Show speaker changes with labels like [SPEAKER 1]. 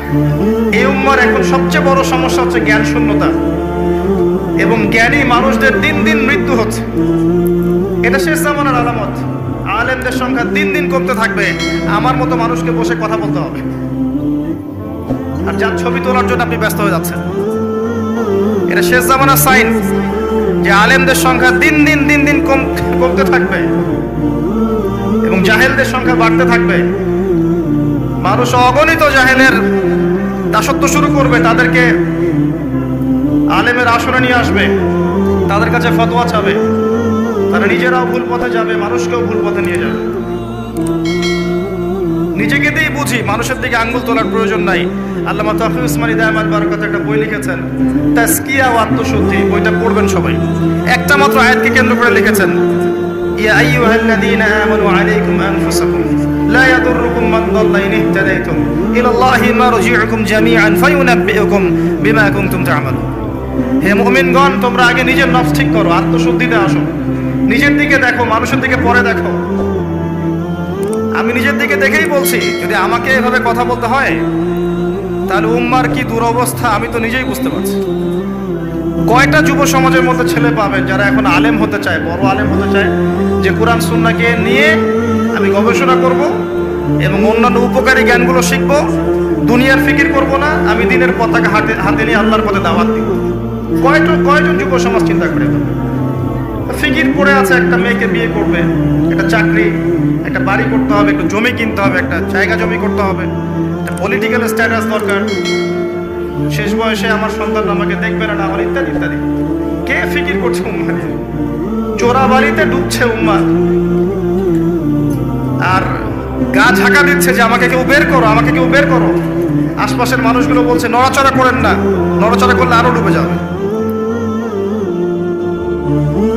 [SPEAKER 1] এই উম্মার এখন সবচেয়ে বড় সমস্যা হচ্ছে জ্ঞান শূন্যতা, এবং জ্ঞানী মানুষদের দিন দিন মৃত্যু হচ্ছে। এটা শেষ জামানার আলামত। আলেমদের সংখ্যা দিন দিন কমতে থাকবে, আমার মতো মানুষকে বসে কথা বলতে হবে, আর যার ছবি তোলার জন্য আপনি ব্যস্ত হয়ে যাচ্ছেন। এটা শেষ জামানার সাইন যে আলেমদের সংখ্যা দিন দিন কমতে থাকবে এবং জাহেলদের সংখ্যা বাড়তে থাকবে। মানুষ অগণিত জাহেলের দাসত্ব শুরু করবে, তাদেরকে আলেমের আসনে নিয়ে আসবে, তাদের কাছে ফতোয়া চাবে, তারা নিজেরাও ভুল পথে যাবে, মানুষকেও ভুল পথে নিয়ে যাবে। নিজেকে দিয়েই বুঝি, মানুষের দিকে আঙ্গুল তোলার প্রয়োজন নাই। আল্লামা তাফসীর উসমানী দায়ামাত বারাকাতুহু একটা বই লিখেছেন, তাজকিয়া ও আত্মশুদ্ধি। বইটা পড়বেন সবাই। একটা মাত্র আয়াতকে কেন্দ্র করে লিখেছেন, ইয়া আইয়ুহাল্লাযীনা আমানু আলাইকুম আনফুসাকুম লা ইয়াদুররুকুম মান দাল্লা ইন ইহতাদাইতুম ইলাল্লাহি মারজিউকুম জামিআন ফায়ুনাব্বিউকুম বিমা কুনতুম তা'মালুন। হে মুমিনগণ, তোমরা আগে নিজের নফস ঠিক করো, আত্মশুদ্ধিতে আসো, নিজের দিকে দেখো, মানুষের দিকে পরে দেখো। আমি নিজের দিকে দেখেই বলছি, যদি আমাকে এভাবে কথা বলতে হয় তাহলে উম্মার কি দুরবস্থা আমি তো নিজেই বুঝতে পারছি। কয়টা যুব সমাজের মধ্যে ছেলে পাবেন যারা এখন আলেম হতে চায়, বড় আলেম হতে চায়, যে কোরআন সুন্নাহকে নিয়ে আমি গবেষণা করব এবং অন্যান্য উপকারী জ্ঞানগুলো শিখব, দুনিয়ার ফিকির করব না, আমি দিনের পতাকা হাতে নিয়ে আল্লাহর পথে দাওয়াত দিব। কয়জন যুব সমাজ চিন্তা করে? ফিকির পড়ে আছে, একটা মেয়েকে বিয়ে করবে, একটা চাকরি, একটা বাড়ি করতে হবে, একটু জমি কিনতে হবে, একটা জায়গা জমি করতে হবে, একটা পলিটিক্যাল স্ট্যাটাস দরকার, শেষ বয়সে আমার সন্তান আমাকে দেখবে না, আমার ইত্যাদি ইত্যাদি। কে ফিকির করছে উম্মা নিয়ে? চোরা বাড়িতে ডুবছে উম্মা, আর গা ঝাঁকা দিচ্ছে যে আমাকে কেউ বের করো, আমাকে কেউ বের করো। আশপাশের মানুষগুলো বলছে নড়াচড়া করেন না, নড়াচড়া করলে আরো ডুবে যাবে।